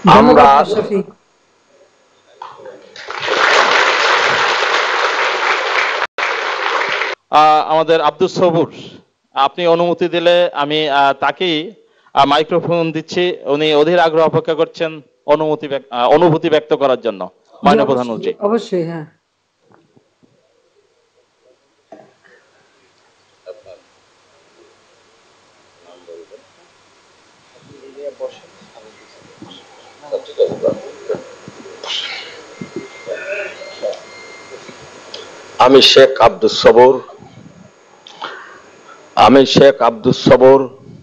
আমরা আমাদের আব্দুস সবুর, আপনি অনুমতি দিলে আমি তাকেই মাইক্রোফোন দিচ্ছি। উনি অধীর আগ্রহ অপেক্ষা করছেন অনুভূতি ব্যক্ত করার জন্য। মাননীয় প্রধানমন্ত্রী। অবশ্যই। হ্যাঁ, আমি শেখ আব্দুস সবুর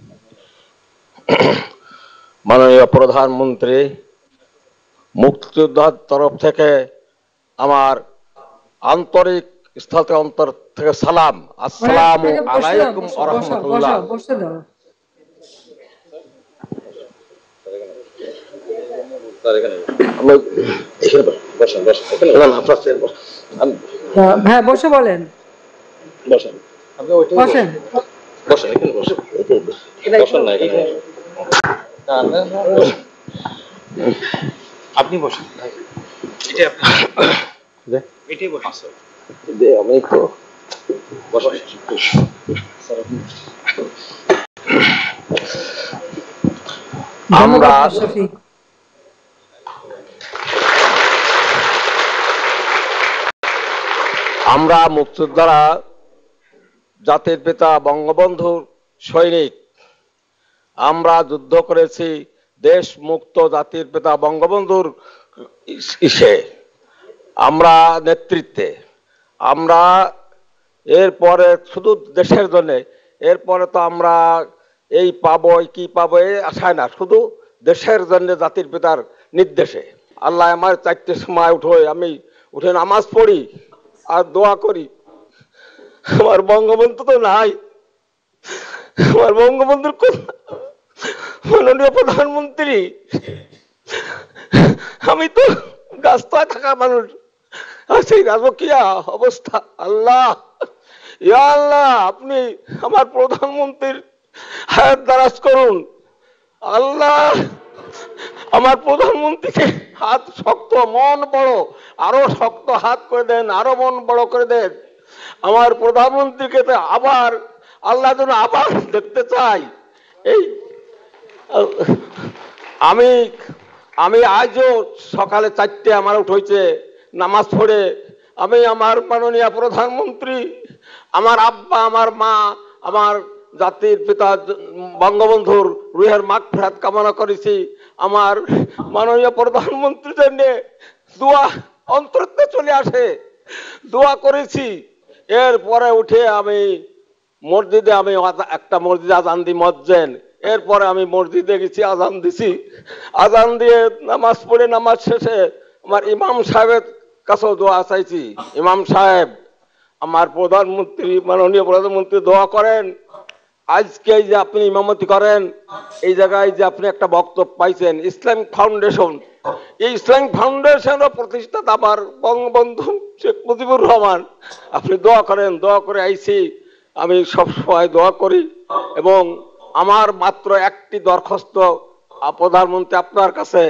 মাননীয় প্রধানমন্ত্রী, মুক্তিযোদ্ধার তরফ থেকে আমার আন্তরিক স্থল থেকে অন্তর থেকে সালাম। আসসালামু আলাইকুম ওয়া রাহমাতুল্লাহ। হ্যাঁ, বসে বলেন। বসেন। আপনি বসেন। আমরা মুক্তিযোদ্ধারা জাতির পিতা বঙ্গবন্ধুর সৈনিক। আমরা যুদ্ধ করেছি দেশ মুক্ত জাতির পিতা বঙ্গবন্ধুর আমরা নেতৃত্বে। আমরা এরপরে শুধু দেশের জন্য, এরপরে তো আমরা এই পাবো কি পাবো এই আশায় না, শুধু দেশের জন্য জাতির পিতার নির্দেশে। আল্লাহ আমার 4টের সময় আমি উঠে নামাজ পড়ি আর দোয়া করি। আমার বঙ্গবন্ধু তো নাই, আমার বঙ্গবন্ধুর মাননীয় প্রধানমন্ত্রী, আমি তো রাস্তায় থাকা মানুষ, সেই রাজকীয় অবস্থা। আল্লাহ, ইয়া আল্লাহ, আপনি আমার প্রধানমন্ত্রীর হায়াত দারাজ করুন। আল্লাহ, আমার প্রধানমন্ত্রীকে হাত শক্ত, মন বড়, আরো শক্ত হাত করে দেন, আরো মন বড় করে দেন। আমার প্রধানমন্ত্রীকে তো আবার আল্লাহ যেন আবার দেখতে চাই। এই আমি আজও সকালে 4টে আমার উঠেছে নামাজ পড়ে আমি আমার মাননীয় প্রধানমন্ত্রী, আমার আব্বা, আমার মা, আমার জাতির পিতা বঙ্গবন্ধুর রুহের মাগফিরাত কামনা করেছি। আমার মাননীয় প্রধানমন্ত্রীর জন্য দোয়া অন্তরতে চলে আসে, দোয়া করেছি। এরপরে উঠে আমি মসজিদে, একটা মসজিদে আজান দিই মজ্জেন। এরপরে আমি মসজিদে গেছি, আজান দিছি। আজান দিয়ে নামাজ পড়ে নামাজ শেষে আমার ইমাম সাহেবের কাছেও দোয়া চাইছি। ইমাম সাহেব, আমার প্রধানমন্ত্রী, মাননীয় প্রধানমন্ত্রী দোয়া করেন। আজকে এই যে আপনি ইমামতি করেন, এই জায়গায় যে আপনি একটা বক্তব্য পাইছেন ইসলামিক ফাউন্ডেশন, এই ইসলামিক ফাউন্ডেশনের প্রতিষ্ঠাতা আমার বঙ্গবন্ধু শেখ মুজিবুর রহমান। আপনি দোয়া করেন, দোয়া করে আইছি। আমি সবসময় দোয়া করি এবং আমার মাত্র একটি দরখাস্ত প্রধানমন্ত্রী আপনার কাছে,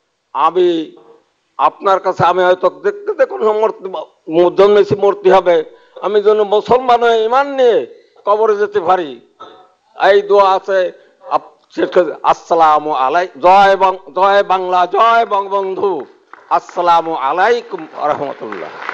আমি হয়তো দেখতে দেখুন জন্মেছি মূর্তি হবে, আমি যেন মুসলমান হয়ে ইমান নিয়ে কবরে যেতে পারি, এই দোয়া আছে। আসসালামু আলাইকুম, জয় বাংলা, জয় বঙ্গবন্ধু, আসসালামু আলাইকুম ওয়া রাহমাতুল্লাহ।